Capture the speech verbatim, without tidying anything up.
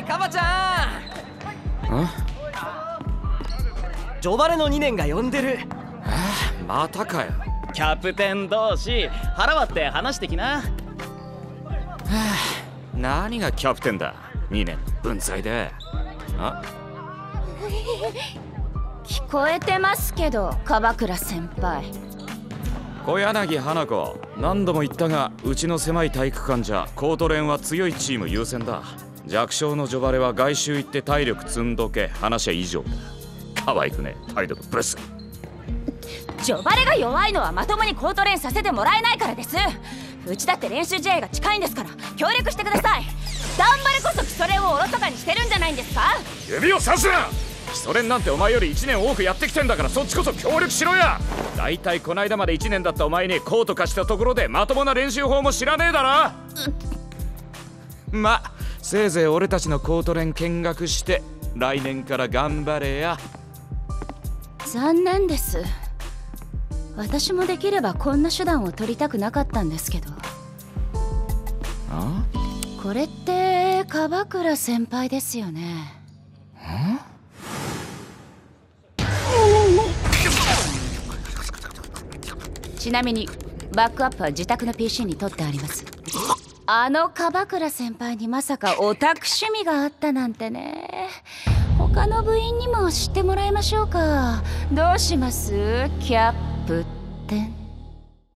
カバちゃん。 ん？ ジョバレのにねんが呼んでる。 ああ、またかよ。 キャプテン同士腹割って話してきな。はあ、何がキャプテンだ。にねん文才で。あ、 聞こえてますけど、樺倉先輩。 小柳花子、何度も言ったが、うちの狭い体育館じゃコート連は強いチーム優先だ。弱小のジョバレは外周行って体力積んどけ。話は以上だ。可愛くね、態度のブレス。 ジョバレが弱いのはまともにコート練させてもらえないからです。うちだって練習試合が近いんですから協力してください。ダンバレこそ基礎練をおろそかにしてるんじゃないんですか。 指をさすな。基礎練なんてお前よりいちねん多くやってきてんだから、そっちこそ協力しろや。だいたいこないだまでいちねんだったお前にコート貸したところでまともな練習法も知らねえだろ。ま、せいぜい俺たちのコート練見学して来年から頑張れや。 残念です。私もできればこんな手段を取りたくなかったんですけど。 あ？ これって樺倉先輩ですよね。ちなみにバックアップは自宅の ピーシー に取ってあります。あの樺倉先輩にまさかオタク趣味があったなんてね。他の部員にも知ってもらいましょうか。どうしますキャプテン。